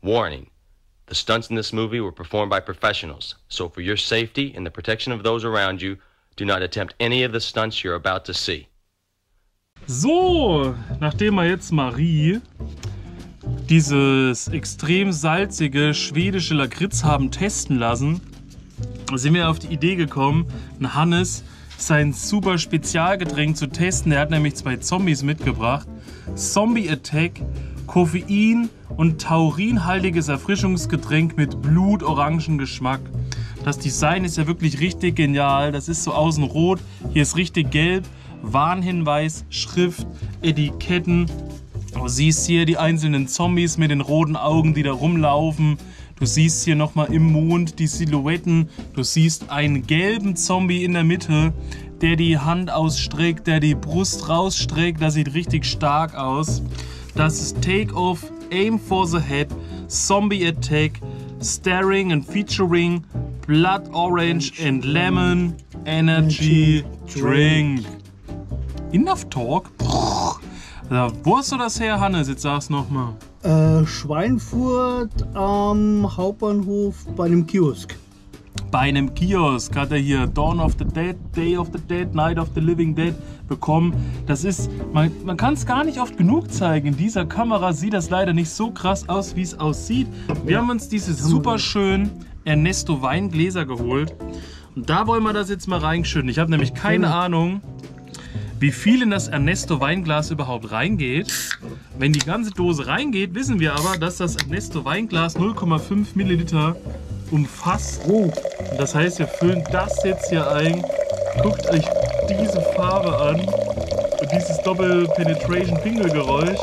Warning. The stunts in this movie were performed by professionals, so for your safety and the protection of those around you, do not attempt any of the stunts you're about to see. So, nachdem wir jetzt Marie dieses extrem salzige schwedische Lakritz haben testen lassen, sind wir auf die Idee gekommen, Hannes sein super Spezialgetränk zu testen. Er hat nämlich 2 Zombies mitgebracht. Zombie Attack, Koffein und taurinhaltiges Erfrischungsgetränk mit blutorangen-Geschmack. Das Design ist ja wirklich richtig genial. Das ist so außen rot, hier ist richtig gelb. Warnhinweis, Schrift, Etiketten. Du siehst hier die einzelnen Zombies mit den roten Augen, die da rumlaufen. Du siehst hier nochmal im Mond die Silhouetten. Du siehst einen gelben Zombie in der Mitte, der die Hand ausstreckt, der die Brust rausstreckt. Das sieht richtig stark aus. Das ist Take Off, Aim for the Head, Zombie Attack, Starring and Featuring Blood Orange and Lemon Energy Drink. Enough Talk? Wo hast du das her, Hannes? Jetzt sag's nochmal. Schweinfurt am Hauptbahnhof bei einem Kiosk. Bei einem Kiosk hat er hier Dawn of the Dead, Day of the Dead, Night of the Living Dead bekommen. Das ist, man kann es gar nicht oft genug zeigen. In dieser Kamera sieht das leider nicht so krass aus, wie es aussieht. Wir haben uns diese super schönen Ernesto Weingläser geholt. Und da wollen wir das jetzt mal reinschütten. Ich habe nämlich keine Ahnung, wie viel in das Ernesto Weinglas überhaupt reingeht. Wenn die ganze Dose reingeht, wissen wir aber, dass das Ernesto Weinglas 0,5 Milliliter umfasst. Und das heißt, wir füllen das jetzt hier ein. Guckt euch diese Farbe an und dieses Doppel-Penetration-Pingelgeräusch.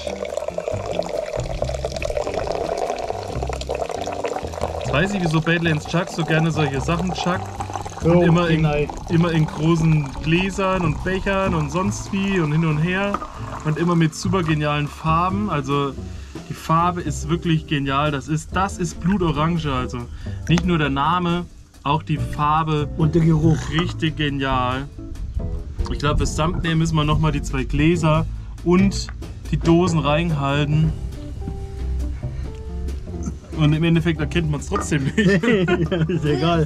Jetzt weiß ich, wieso Badlands Chuck so gerne solche Sachen chuckt. Und immer in großen Gläsern und Bechern und sonst wie und hin und her. Und immer mit super genialen Farben. Also die Farbe ist wirklich genial. Das ist Blutorange. Also nicht nur der Name, auch die Farbe. Und der Geruch. Richtig genial. Ich glaube, fürs Thumbnail müssen wir nochmal die 2 Gläser und die Dosen reinhalten. Und im Endeffekt erkennt man es trotzdem nicht. Ist egal.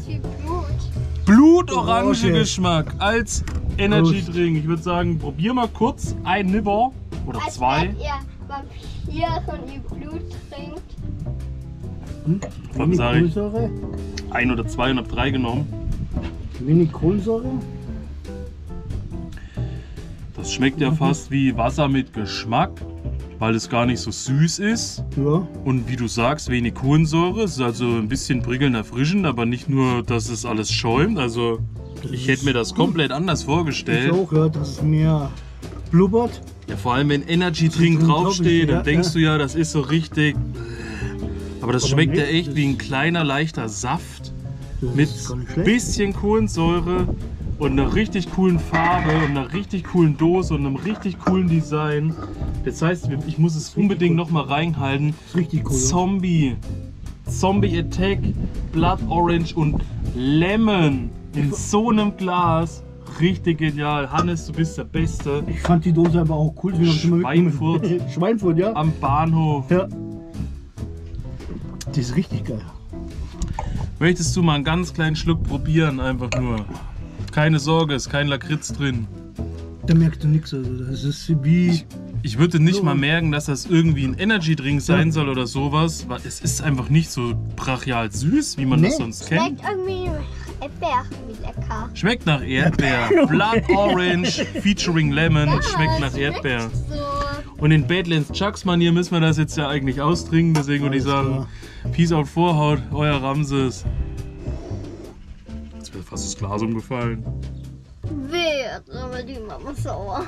Blutorange-Geschmack als Energy Drink. Ich würde sagen, probier mal kurz ein Nipper oder 2. Als wenn ihr Vampire und ihr Blut trinkt. Wenig sag ich? Kohlensäure? 1 oder 2 und habe 3 genommen. Wenig Kohlensäure? Das schmeckt ja fast wie Wasser mit Geschmack, weil es gar nicht so süß ist. Ja. Und wie du sagst, wenig Kohlensäure. Es ist also ein bisschen prickelnd erfrischend, aber nicht nur, dass es alles schäumt. Also ich hätte mir das komplett anders vorgestellt. Ich auch, ja, dass es mehr blubbert. Ja, vor allem wenn Energy Drink draufsteht, dann denkst du ja, das ist so richtig. Aber das schmeckt ja echt wie ein kleiner, leichter Saft mit bisschen Kohlensäure und einer richtig coolen Farbe und einer richtig coolen Dose und einem richtig coolen Design. Das heißt, ich muss es unbedingt noch mal reinhalten. Das ist richtig cool. Zombie Attack, Blood Orange und Lemon in so einem Glas. Richtig genial. Hannes, du bist der Beste. Ich fand die Dose aber auch cool. Schweinfurt. Schweinfurt, ja. Am Bahnhof. Ja. Die ist richtig geil. Möchtest du mal einen ganz kleinen Schluck probieren? Einfach nur. Keine Sorge, ist kein Lakritz drin. Da merkst du nichts. Also das ist wie. Ich würde nicht mal merken, dass das irgendwie ein Energy-Drink sein soll oder sowas. Weil es ist einfach nicht so brachial süß, wie man das sonst kennt. Schmeckt irgendwie Erdbeer, wie lecker. Schmeckt nach Erdbeer. Blood Orange featuring Lemon. Schmeckt nach Erdbeer. Und in Badlands Chucks Manier müssen wir das jetzt ja eigentlich austrinken. Deswegen würde ich sagen, Peace out Vorhaut, euer Ramses. Jetzt wäre fast das Glas umgefallen. Wird, aber die Mama sauer.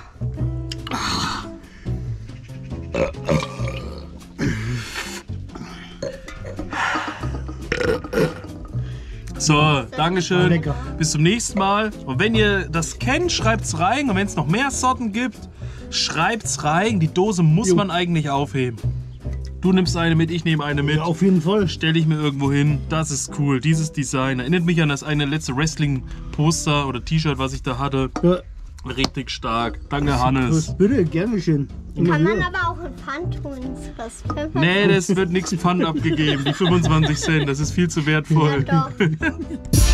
So, Dankeschön. Bis zum nächsten Mal. Und wenn ihr das kennt, schreibt's rein. Und wenn es noch mehr Sorten gibt, schreibt's rein. Die Dose muss man eigentlich aufheben. Du nimmst eine mit, ich nehme eine mit. Ja, auf jeden Fall. Stelle ich mir irgendwo hin. Das ist cool. Dieses Design erinnert mich an das eine letzte Wrestling-Poster oder T-Shirt, was ich da hatte. Ja. Richtig stark. Danke, Hannes. Was bitte? Gerne schön. Immer Kann man wieder. aber auch in Pfand tun. Das Pfeffer. Nee, das wird nichts Pfand abgegeben. Die 25 Cent, das ist viel zu wertvoll. Ja, doch.